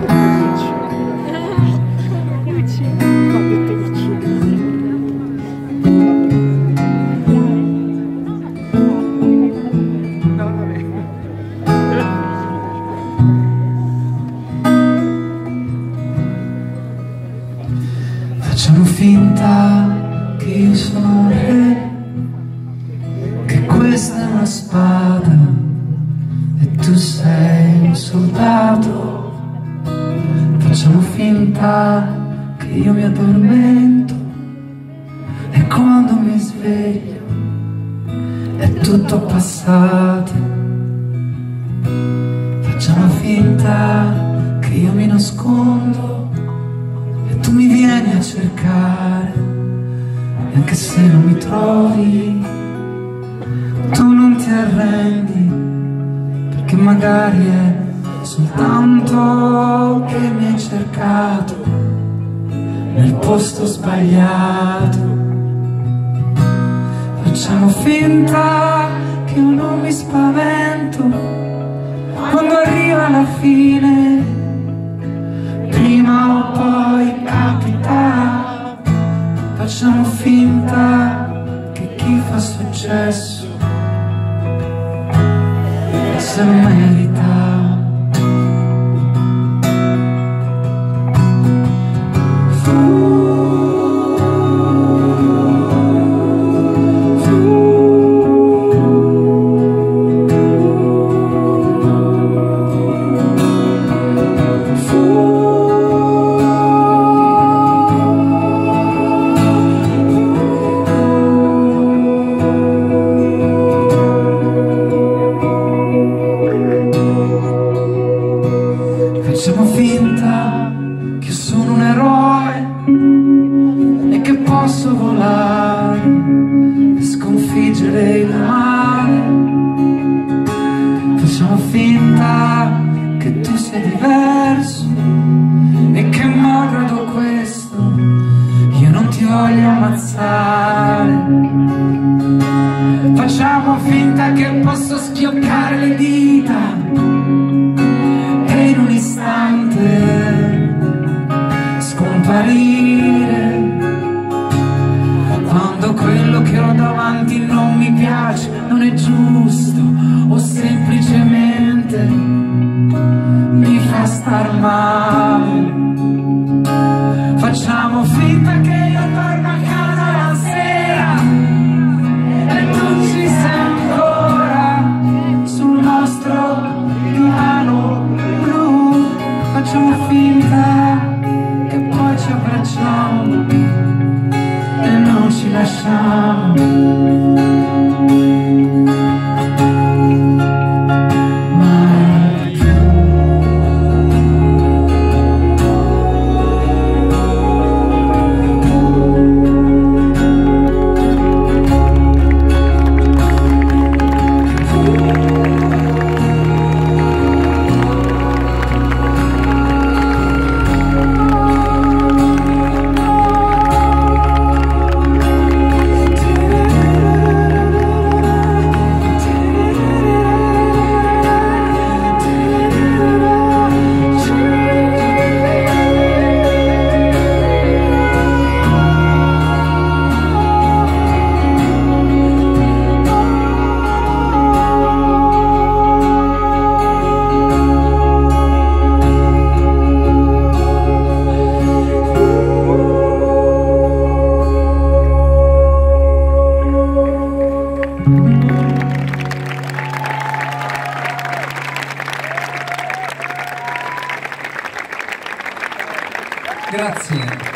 Facciamo finta che io sono un re, che questa è una spada e tu sei un soldato. Facciamo finta che io mi addormento e quando mi sveglio è tutto passato. Facciamo finta che io mi nascondo e tu mi vieni a cercare, e anche se non mi trovi tu non ti arrendi, perché magari è soltanto che mi hai cercato nel posto sbagliato. Facciamo finta che io non mi spavento quando arriva la fine, prima o poi capita. Facciamo finta che chi fa successo se lo merita. Facciamo finta che sono un eroe e che posso volare e sconfiggere il male. Facciamo finta che tu sia diverso e che malgrado questo io non ti voglio ammazzare. Facciamo finta che posso schioccare le dita e in un istante scomparire, quando quello che ho davanti non mi piace, non è giusto o semplicemente mi fa star male. Facciamo finta che io torno a casa la sera e tu ci sei ancora sul nostro divano blu. Facciamo finta che poi ci abbracciamo e non ci lasciamo mai più. Grazie.